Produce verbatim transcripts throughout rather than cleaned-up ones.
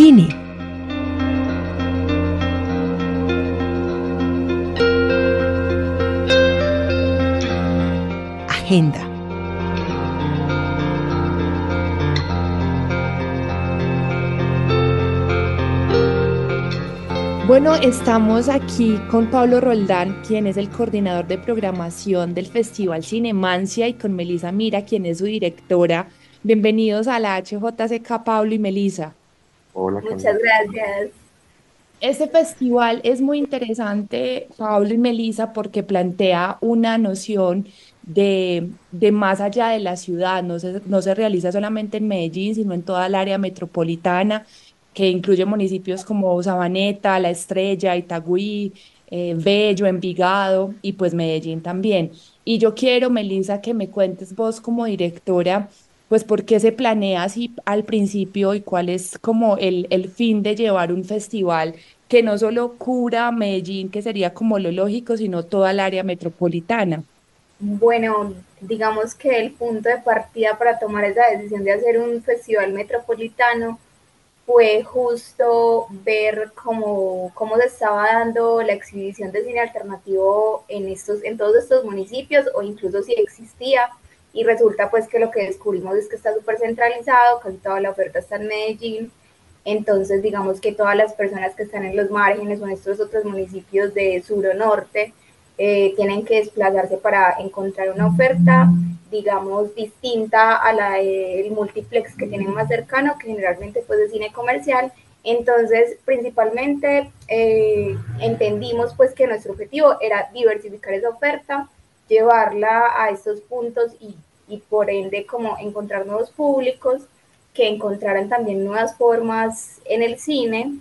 cine. Agenda. Bueno, estamos aquí con Pablo Roldán, quien es el coordinador de programación del Festival Cinemancia, y con Melisa Mira, quien es su directora. Bienvenidos a la H J C K, Pablo y Melisa. Hola Muchas Camila. gracias. Este festival es muy interesante, Pablo y Melisa, porque plantea una noción de, de más allá de la ciudad. No se, no se realiza solamente en Medellín, sino en toda el área metropolitana, que incluye municipios como Sabaneta, La Estrella, Itagüí, eh, Bello, Envigado y pues Medellín también. Y yo quiero, Melisa, que me cuentes vos como directora, pues por qué se planea así al principio y cuál es como el, el fin de llevar un festival que no solo cubra Medellín, que sería como lo lógico, sino toda el área metropolitana. Bueno, digamos que el punto de partida para tomar esa decisión de hacer un festival metropolitano fue justo ver cómo, cómo se estaba dando la exhibición de cine alternativo en, estos, en todos estos municipios, o incluso si existía, y resulta pues que lo que descubrimos es que está súper centralizado, casi toda la oferta está en Medellín. Entonces digamos que todas las personas que están en los márgenes o en estos otros municipios de sur o norte eh, tienen que desplazarse para encontrar una oferta, digamos, distinta a la del multiplex que tienen más cercano, que generalmente pues es cine comercial. Entonces, principalmente eh, entendimos pues que nuestro objetivo era diversificar esa oferta, llevarla a estos puntos y, y por ende como encontrar nuevos públicos que encontraran también nuevas formas en el cine.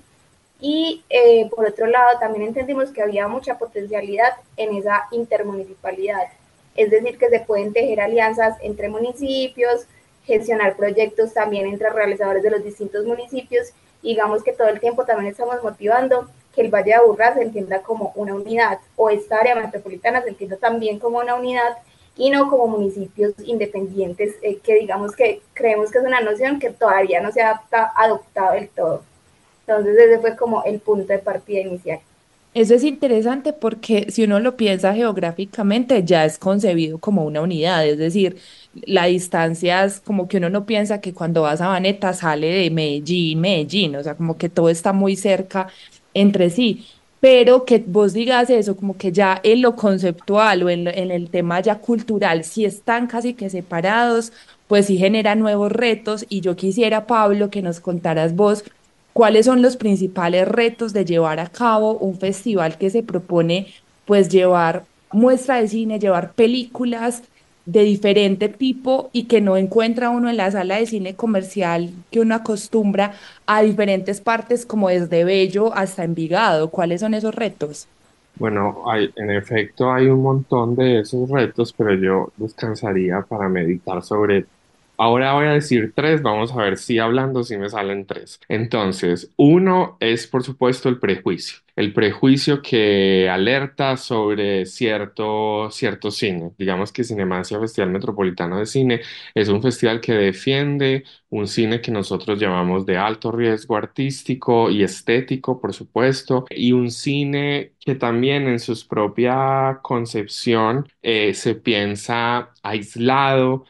Y eh, por otro lado, también entendimos que había mucha potencialidad en esa intermunicipalidad, es decir, que se pueden tejer alianzas entre municipios, gestionar proyectos también entre realizadores de los distintos municipios. Digamos que todo el tiempo también estamos motivando que el Valle de Aburrá se entienda como una unidad, o esta área metropolitana se entienda también como una unidad y no como municipios independientes, eh, que digamos que creemos que es una noción que todavía no se ha adoptado del todo. Entonces ese fue como el punto de partida inicial. Eso es interesante porque si uno lo piensa geográficamente, ya es concebido como una unidad, es decir, la distancia es como que uno no piensa que cuando va a Sabaneta sale de Medellín, Medellín, o sea, como que todo está muy cerca entre sí, pero que vos digas eso, como que ya en lo conceptual o en, lo- en el tema ya cultural, si están casi que separados, pues sí genera nuevos retos. Y yo quisiera, Pablo, que nos contaras vos cuáles son los principales retos de llevar a cabo un festival que se propone pues llevar muestra de cine, llevar películas de diferente tipo y que no encuentra uno en la sala de cine comercial que uno acostumbra a diferentes partes como desde Bello hasta Envigado. ¿Cuáles son esos retos? Bueno, hay, en efecto hay un montón de esos retos, pero yo descansaría para meditar sobre. Ahora voy a decir tres, vamos a ver si hablando si me salen tres. Entonces, uno es por supuesto el prejuicio. El prejuicio que alerta sobre cierto, cierto cine. Digamos que Cinemancia Festival Metropolitano de Cine es un festival que defiende un cine que nosotros llamamos de alto riesgo artístico y estético, por supuesto, y un cine que también en su propia concepción eh, se piensa aislado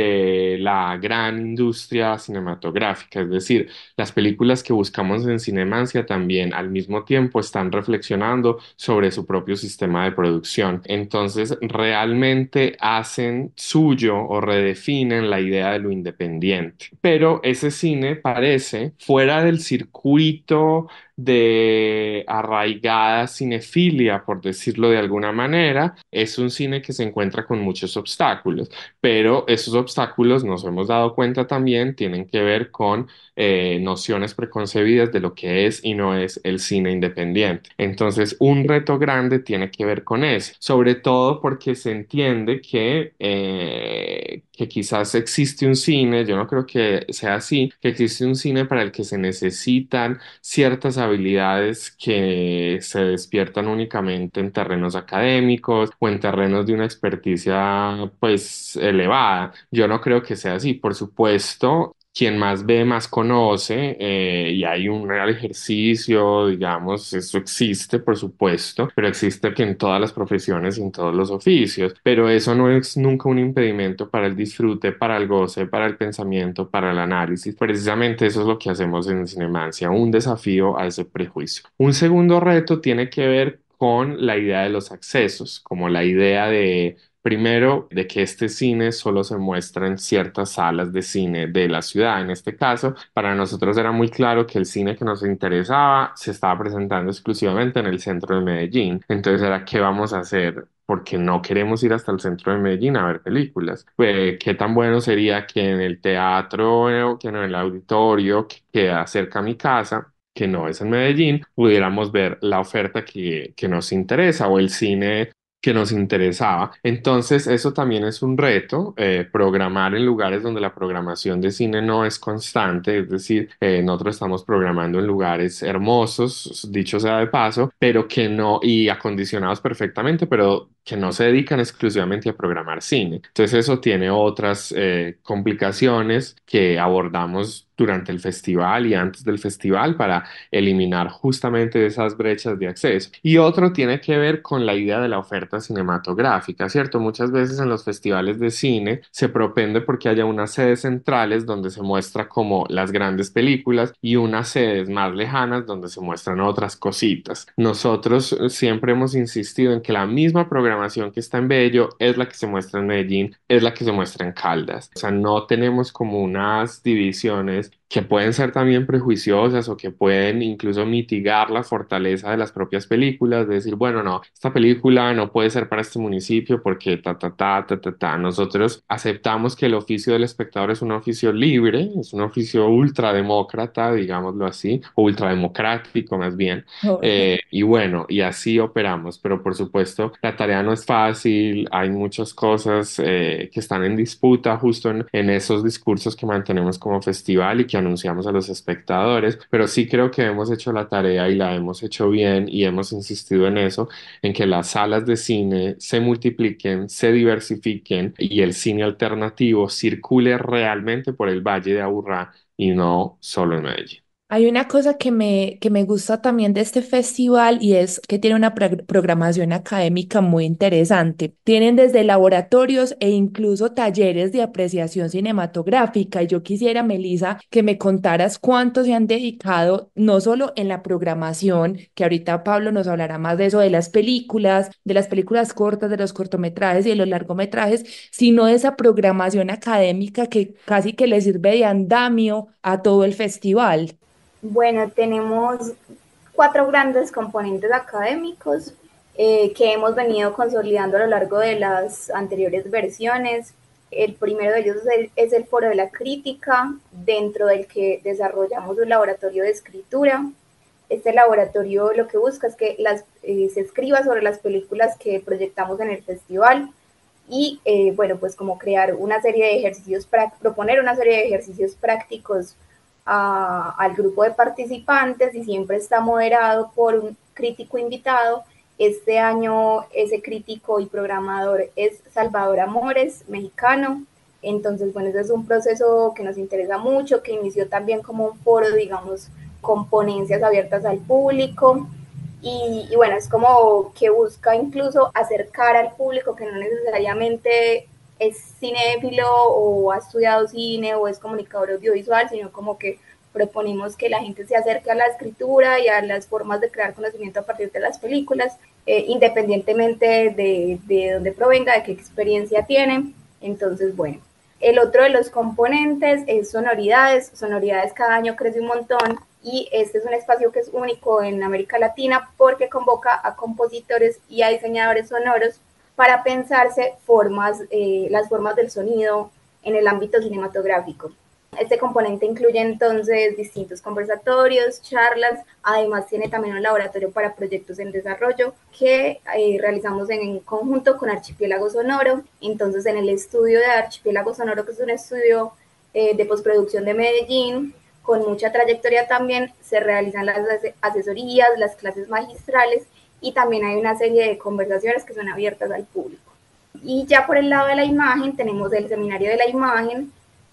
de la gran industria cinematográfica, es decir, las películas que buscamos en Cinemancia también al mismo tiempo están reflexionando sobre su propio sistema de producción. Entonces, realmente hacen suyo o redefinen la idea de lo independiente. Pero ese cine parece fuera del circuito de arraigada cinefilia, por decirlo de alguna manera, es un cine que se encuentra con muchos obstáculos, pero esos obstáculos, nos hemos dado cuenta también, tienen que ver con eh, nociones preconcebidas de lo que es y no es el cine independiente. Entonces, un reto grande tiene que ver con eso, sobre todo porque se entiende que, eh, que quizás existe un cine, yo no creo que sea así, que existe un cine para el que se necesitan ciertas habilidades que se despiertan únicamente en terrenos académicos o en terrenos de una experticia pues elevada. Yo no creo que sea así. Por supuesto, quien más ve, más conoce, eh, y hay un real ejercicio, digamos, eso existe, por supuesto, pero existe que en todas las profesiones y en todos los oficios, pero eso no es nunca un impedimento para el disfrute, para el goce, para el pensamiento, para el análisis. Precisamente eso es lo que hacemos en Cinemancia, un desafío a ese prejuicio. Un segundo reto tiene que ver con la idea de los accesos, como la idea de primero, de que este cine solo se muestra en ciertas salas de cine de la ciudad. En este caso, para nosotros era muy claro que el cine que nos interesaba se estaba presentando exclusivamente en el centro de Medellín. Entonces era, ¿qué vamos a hacer? Porque no queremos ir hasta el centro de Medellín a ver películas. Pues, ¿qué tan bueno sería que en el teatro, eh, que en el auditorio, que queda cerca a mi casa, que no es en Medellín, pudiéramos ver la oferta que, que nos interesa o el cine que nos interesaba? Entonces, eso también es un reto, eh, programar en lugares donde la programación de cine no es constante, es decir, eh, nosotros estamos programando en lugares hermosos, dicho sea de paso, pero que no, y acondicionados perfectamente, pero que no se dedican exclusivamente a programar cine. Entonces, eso tiene otras eh, complicaciones que abordamos durante el festival y antes del festival para eliminar justamente esas brechas de acceso. Y otro tiene que ver con la idea de la oferta cinematográfica, ¿cierto? Muchas veces en los festivales de cine se propende porque haya unas sedes centrales donde se muestra como las grandes películas y unas sedes más lejanas donde se muestran otras cositas. Nosotros eh, siempre hemos insistido en que la misma programación que está en Bello es la que se muestra en Medellín, es la que se muestra en Caldas. O sea, no tenemos como unas divisiones que pueden ser también prejuiciosas o que pueden incluso mitigar la fortaleza de las propias películas, de decir, bueno, no, esta película no puede ser para este municipio porque ta, ta, ta, ta, ta, ta. Nosotros aceptamos que el oficio del espectador es un oficio libre, es un oficio ultrademócrata, digámoslo así, o ultrademocrático más bien. Eh, y bueno, y así operamos, pero por supuesto la tarea no es fácil, hay muchas cosas eh, que están en disputa justo en, en esos discursos que mantenemos como festival y que anunciamos a los espectadores, pero sí creo que hemos hecho la tarea y la hemos hecho bien y hemos insistido en eso, en que las salas de cine se multipliquen, se diversifiquen y el cine alternativo circule realmente por el Valle de Aburrá y no solo en Medellín. Hay una cosa que me, que me gusta también de este festival y es que tiene una pro- programación académica muy interesante. Tienen desde laboratorios e incluso talleres de apreciación cinematográfica. Y yo quisiera, Melissa, que me contaras cuántos se han dedicado, no solo en la programación, que ahorita Pablo nos hablará más de eso, de las películas, de las películas cortas, de los cortometrajes y de los largometrajes, sino de esa programación académica que casi que le sirve de andamio a todo el festival. Bueno, tenemos cuatro grandes componentes académicos eh, que hemos venido consolidando a lo largo de las anteriores versiones. El primero de ellos es el, es el foro de la crítica, dentro del que desarrollamos un laboratorio de escritura. Este laboratorio lo que busca es que las, eh, se escriba sobre las películas que proyectamos en el festival y, eh, bueno, pues como crear una serie de ejercicios, proponer una serie de ejercicios prácticos a, al grupo de participantes y siempre está moderado por un crítico invitado. Este año ese crítico y programador es Salvador Amores, mexicano. Entonces, bueno, ese es un proceso que nos interesa mucho, que inició también como un foro, digamos, con ponencias abiertas al público. Y, y bueno, es como que busca incluso acercar al público que no necesariamente es cinéfilo o ha estudiado cine o es comunicador audiovisual, sino como que proponemos que la gente se acerque a la escritura y a las formas de crear conocimiento a partir de las películas, eh, independientemente de, de dónde provenga, de qué experiencia tiene. Entonces, bueno, el otro de los componentes es sonoridades. Sonoridades cada año crece un montón y este es un espacio que es único en América Latina porque convoca a compositores y a diseñadores sonoros para pensarse formas, eh, las formas del sonido en el ámbito cinematográfico. Este componente incluye entonces distintos conversatorios, charlas, además tiene también un laboratorio para proyectos en desarrollo que eh, realizamos en conjunto con Archipiélago Sonoro. Entonces en el estudio de Archipiélago Sonoro, que es un estudio eh, de postproducción de Medellín, con mucha trayectoria también, se realizan las asesorías, las clases magistrales y también hay una serie de conversaciones que son abiertas al público. Y ya por el lado de la imagen tenemos el seminario de la imagen,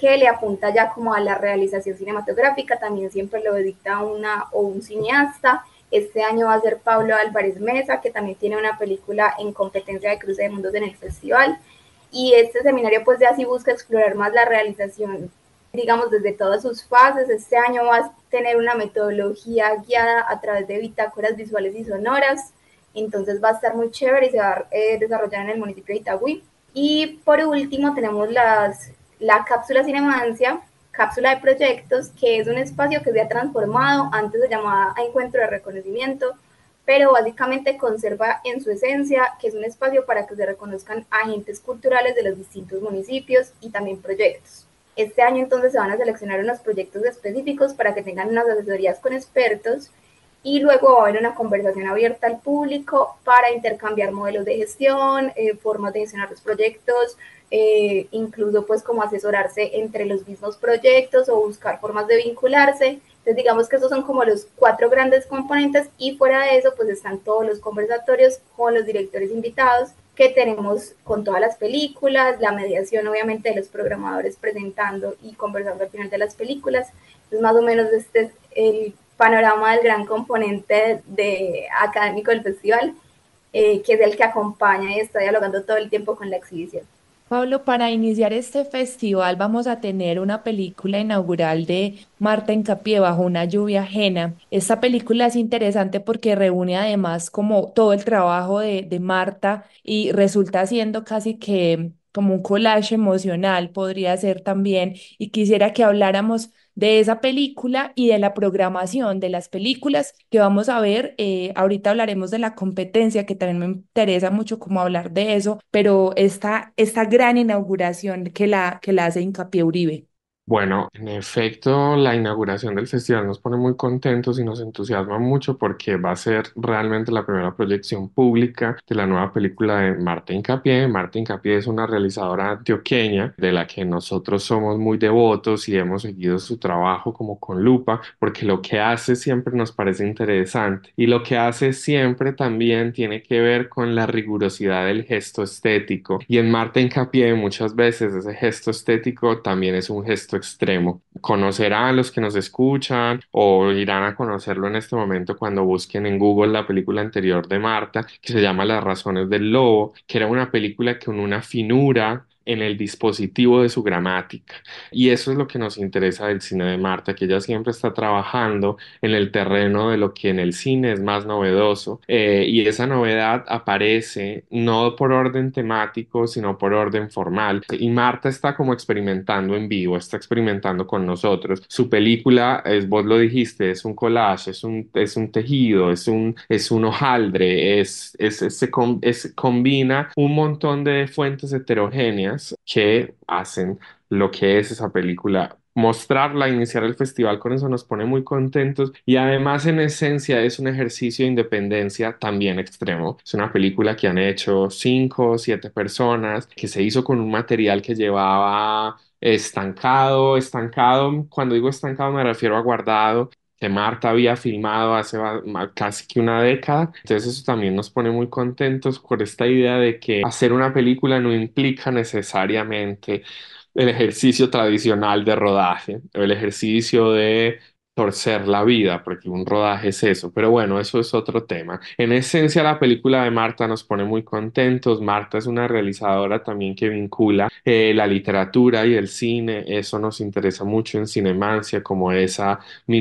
que le apunta ya como a la realización cinematográfica, también siempre lo dicta una o un cineasta. Este año va a ser Pablo Álvarez Mesa, que también tiene una película en competencia de Cruce de Mundos en el festival. Y este seminario pues ya sí busca explorar más la realización, digamos, desde todas sus fases. Este año va a tener una metodología guiada a través de bitácoras visuales y sonoras, entonces va a estar muy chévere y se va a eh, desarrollar en el municipio de Itagüí. Y por último tenemos las, la cápsula Cinemancia, cápsula de proyectos, que es un espacio que se ha transformado, antes se llamaba Encuentro de Reconocimiento, pero básicamente conserva en su esencia que es un espacio para que se reconozcan agentes culturales de los distintos municipios y también proyectos. Este año entonces se van a seleccionar unos proyectos específicos para que tengan unas asesorías con expertos y luego va a haber una conversación abierta al público para intercambiar modelos de gestión, eh, formas de gestionar los proyectos, eh, incluso pues como asesorarse entre los mismos proyectos o buscar formas de vincularse. Entonces digamos que esos son como los cuatro grandes componentes y fuera de eso pues están todos los conversatorios con los directores invitados que tenemos con todas las películas, la mediación obviamente de los programadores presentando y conversando al final de las películas. Entonces más o menos este es el panorama del gran componente de académico del festival, eh, que es el que acompaña y está dialogando todo el tiempo con la exhibición. Pablo, para iniciar este festival vamos a tener una película inaugural de Marta Hincapié bajo una lluvia ajena. Esta película es interesante porque reúne además como todo el trabajo de, de Marta y resulta siendo casi que como un collage emocional, podría ser también. Y quisiera que habláramos de esa película y de la programación de las películas que vamos a ver. Eh, ahorita hablaremos de la competencia, que también me interesa mucho como hablar de eso, pero esta, esta gran inauguración que la, que la hace Hincapié Uribe. Bueno, en efecto, la inauguración del festival nos pone muy contentos y nos entusiasma mucho porque va a ser realmente la primera proyección pública de la nueva película de Marta Hincapié. Marta Hincapié es una realizadora antioqueña de la que nosotros somos muy devotos y hemos seguido su trabajo como con lupa porque lo que hace siempre nos parece interesante y lo que hace siempre también tiene que ver con la rigurosidad del gesto estético. Y en Marta Hincapié muchas veces ese gesto estético también es un gesto extremo. Conocerán los que nos escuchan o irán a conocerlo en este momento cuando busquen en Google la película anterior de Marta, que se llama Las razones del lobo, que era una película con una finura en el dispositivo de su gramática. Y eso es lo que nos interesa del cine de Marta, que ella siempre está trabajando en el terreno de lo que en el cine es más novedoso. Eh, y esa novedad aparece no por orden temático, sino por orden formal. Y Marta está como experimentando en vivo, está experimentando con nosotros. Su película, es, vos lo dijiste, es un collage, es un, es un tejido, es un, es un hojaldre, es, es, es, se com- es- combina un montón de fuentes heterogéneas que hacen lo que es esa película. Mostrarla, iniciar el festival con eso nos pone muy contentos y además en esencia es un ejercicio de independencia también extremo. Es una película que han hecho cinco o siete personas, que se hizo con un material que llevaba estancado, estancado, cuando digo estancado me refiero a guardado, que Marta había filmado hace va- ma- casi que una década. Entonces eso también nos pone muy contentos por esta idea de que hacer una película no implica necesariamente el ejercicio tradicional de rodaje, el ejercicio de torcer la vida, porque un rodaje es eso. Pero bueno, eso es otro tema. En esencia, la película de Marta nos pone muy contentos. Marta es una realizadora también que vincula eh, la literatura y el cine. Eso nos interesa mucho en Cinemancia, como esa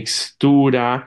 mixtura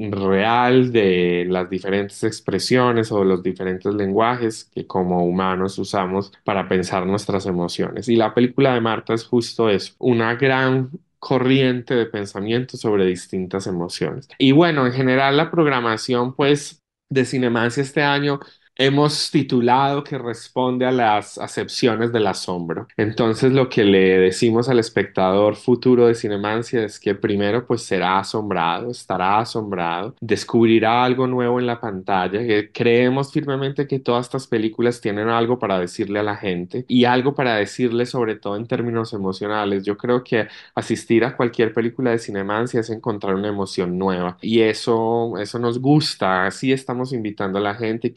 real de las diferentes expresiones o los diferentes lenguajes que como humanos usamos para pensar nuestras emociones. Y la película de Marta es justo eso, una gran corriente de pensamiento sobre distintas emociones. Y bueno, en general la programación pues de Cinemancia este año hemos titulado que responde a las acepciones del asombro. Entonces lo que le decimos al espectador futuro de Cinemancia es que primero pues será asombrado, estará asombrado, descubrirá algo nuevo en la pantalla, que creemos firmemente que todas estas películas tienen algo para decirle a la gente y algo para decirle sobre todo en términos emocionales. Yo creo que asistir a cualquier película de Cinemancia es encontrar una emoción nueva y eso, eso nos gusta, así estamos invitando a la gente y queremos que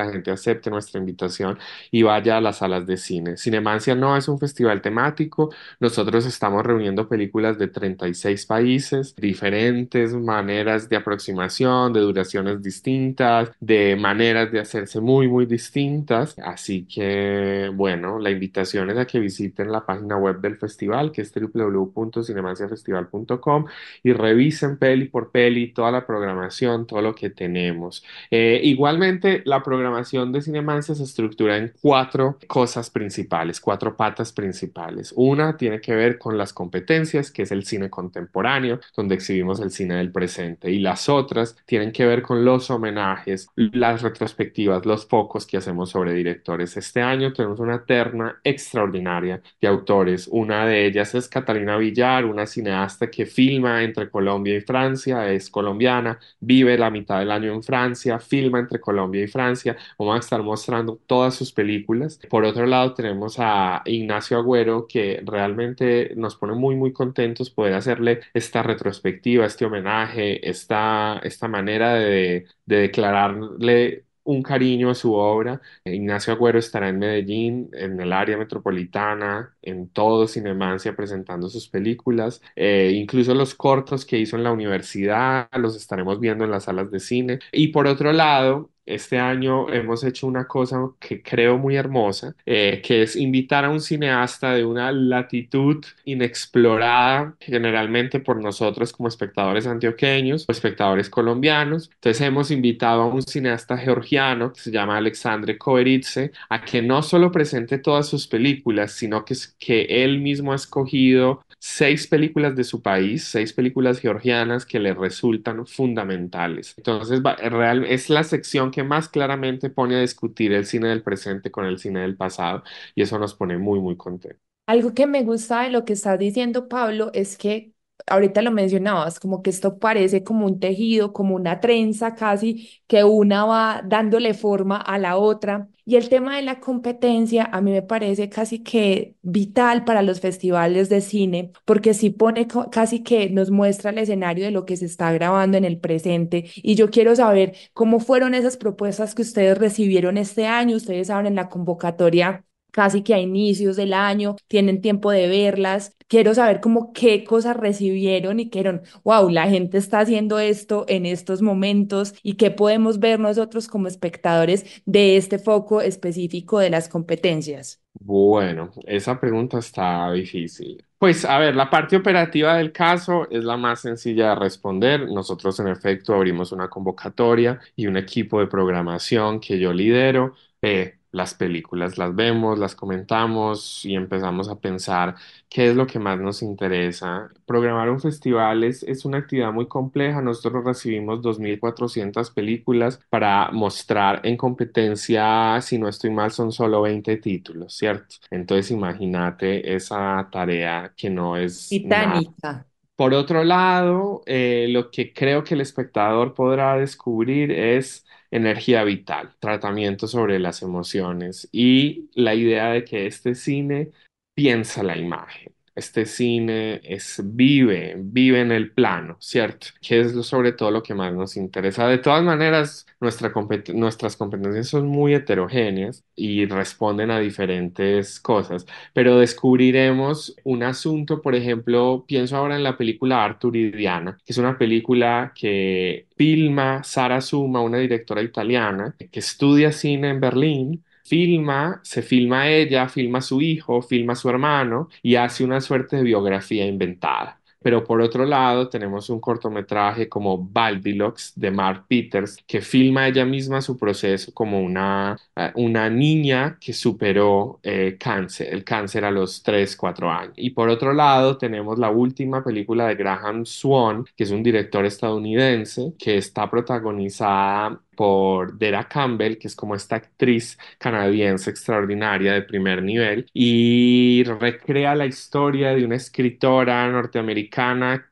la gente acepte nuestra invitación y vaya a las salas de cine. Cinemancia no es un festival temático, nosotros estamos reuniendo películas de treinta y seis países, diferentes maneras de aproximación, de duraciones distintas, de maneras de hacerse muy, muy distintas. Así que, bueno, la invitación es a que visiten la página web del festival, que es w w w punto cinemanciafestival punto com, y revisen peli por peli toda la programación, todo lo que tenemos. Eh, igualmente, la programación de Cinemancia se estructura en cuatro cosas principales, cuatro patas principales. Una tiene que ver con las competencias, que es el cine contemporáneo, donde exhibimos el cine del presente, y las otras tienen que ver con los homenajes, las retrospectivas, los focos que hacemos sobre directores. Este año tenemos una terna extraordinaria de autores. Una de ellas es Catalina Villar, una cineasta que filma entre Colombia y Francia, es colombiana, vive la mitad del año en Francia, filma entre Colombia y Francia. Vamos a estar mostrando todas sus películas. Por otro lado, tenemos a Ignacio Agüero, que realmente nos pone muy, muy contentos poder hacerle esta retrospectiva, este homenaje, esta, esta manera de, de declararle un cariño a su obra. Ignacio Agüero estará en Medellín, en el área metropolitana, en todo Cinemancia presentando sus películas. Eh, incluso los cortos que hizo en la universidad los estaremos viendo en las salas de cine. Y por otro lado, este año hemos hecho una cosa que creo muy hermosa, eh, que es invitar a un cineasta de una latitud inexplorada, generalmente por nosotros como espectadores antioqueños o espectadores colombianos. Entonces hemos invitado a un cineasta georgiano que se llama Alexandre Koberidze a que no solo presente todas sus películas, sino que, es- que él mismo ha escogido seis películas de su país, seis películas georgianas que le resultan fundamentales. Entonces, va- real, es la sección que más claramente pone a discutir el cine del presente con el cine del pasado, y eso nos pone muy, muy contentos. Algo que me gusta de lo que estás diciendo, Pablo, es que ahorita lo mencionabas, como que esto parece como un tejido, como una trenza casi, que una va dándole forma a la otra. Y el tema de la competencia a mí me parece casi que vital para los festivales de cine, porque sí pone co- casi que nos muestra el escenario de lo que se está grabando en el presente. Y yo quiero saber cómo fueron esas propuestas que ustedes recibieron este año. Ustedes saben en la convocatoria casi que a inicios del año, tienen tiempo de verlas. Quiero saber cómo qué cosas recibieron y que eran, wow, la gente está haciendo esto en estos momentos y qué podemos ver nosotros como espectadores de este foco específico de las competencias. Bueno, esa pregunta está difícil. Pues a ver, la parte operativa del caso es la más sencilla de responder. Nosotros en efecto abrimos una convocatoria y un equipo de programación que yo lidero. Eh, las películas las vemos, las comentamos y empezamos a pensar qué es lo que más nos interesa. Programar un festival es, es una actividad muy compleja. Nosotros recibimos dos mil cuatrocientas películas para mostrar en competencia, si no estoy mal, son solo veinte títulos, ¿cierto? Entonces imagínate esa tarea que no es nada. Titánica. Por otro lado, eh, lo que creo que el espectador podrá descubrir es energía vital, tratamiento sobre las emociones y la idea de que este cine piensa la imagen. Este cine es vive, vive en el plano, ¿cierto? Que es lo- sobre todo lo que más nos interesa. De todas maneras, nuestra compet- nuestras competencias son muy heterogéneas y responden a diferentes cosas, pero descubriremos un asunto. Por ejemplo, pienso ahora en la película Arthur y Diana, que es una película que filma Sara Suma, una directora italiana que estudia cine en Berlín. Filma, se filma ella, filma a su hijo, filma a su hermano y hace una suerte de biografía inventada. Pero por otro lado, tenemos un cortometraje como Baldilox de Mark Peters, que filma ella misma su proceso como una, eh, una niña que superó eh, cáncer, el cáncer a los tres cuatro años. Y por otro lado, tenemos la última película de Graham Swan, que es un director estadounidense, que está protagonizada por Dara Campbell, que es como esta actriz canadiense extraordinaria de primer nivel, y recrea la historia de una escritora norteamericana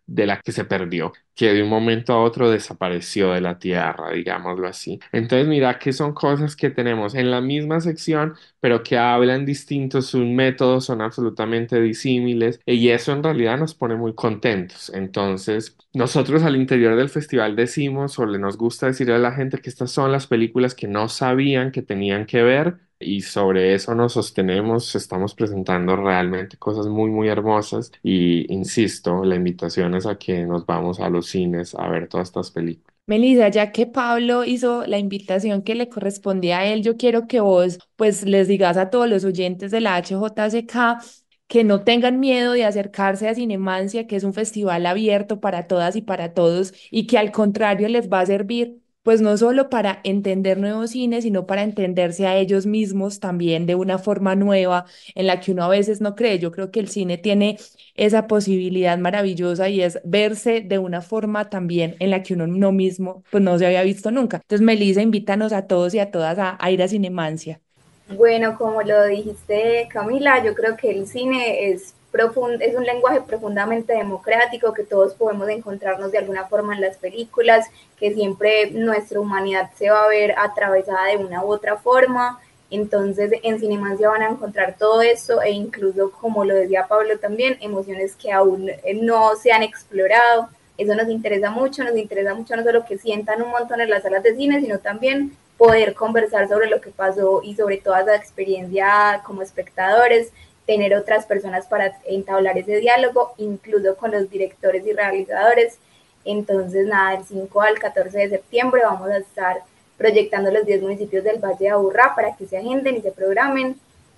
de la que se perdió, que de un momento a otro desapareció de la tierra, digámoslo así. Entonces, mira que son cosas que tenemos en la misma sección, pero que hablan distintos, sus métodos son absolutamente disímiles y eso en realidad nos pone muy contentos. Entonces, nosotros al interior del festival decimos o le nos gusta decirle a la gente que estas son las películas que no sabían que tenían que ver y sobre eso nos sostenemos, estamos presentando realmente cosas muy, muy hermosas y insisto, la invitación es a que nos vamos a los cines a ver todas estas películas. Melissa, ya que Pablo hizo la invitación que le correspondía a él, yo quiero que vos pues les digas a todos los oyentes de la H J C K que no tengan miedo de acercarse a Cinemancia, que es un festival abierto para todas y para todos y que al contrario les va a servir pues no solo para entender nuevos cines, sino para entenderse a ellos mismos también de una forma nueva en la que uno a veces no cree. Yo creo que el cine tiene esa posibilidad maravillosa y es verse de una forma también en la que uno no mismo pues no se había visto nunca. Entonces, Melissa, invítanos a todos y a todas a, a ir a Cinemancia. Bueno, como lo dijiste, Camila, yo creo que el cine es, profund es un lenguaje profundamente democrático, que todos podemos encontrarnos de alguna forma en las películas, que siempre nuestra humanidad se va a ver atravesada de una u otra forma. Entonces, en Cinemancia van a encontrar todo eso e incluso, como lo decía Pablo también, emociones que aún no se han explorado. Eso nos interesa mucho, nos interesa mucho no solo que sientan un montón en las salas de cine, sino también poder conversar sobre lo que pasó y sobre toda esa experiencia como espectadores, tener otras personas para entablar ese diálogo, incluso con los directores y realizadores. Entonces, nada, del cinco al catorce de septiembre vamos a estar proyectando los diez municipios del Valle de Aburrá para que se agenden y se programen,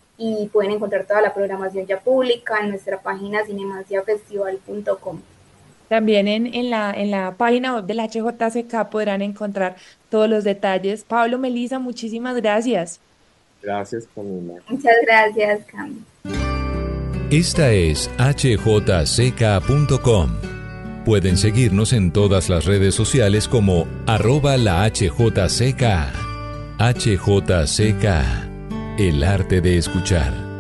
y pueden encontrar toda la programación ya pública en nuestra página cinemanciafestival punto com. También en, en la, en la página web de la H J C K podrán encontrar todos los detalles. Pablo, Melissa, muchísimas gracias. Gracias, Camila. Muchas gracias, Cami. Esta es H J C K punto com. Pueden seguirnos en todas las redes sociales como arroba la H J C K. H J C K, el arte de escuchar.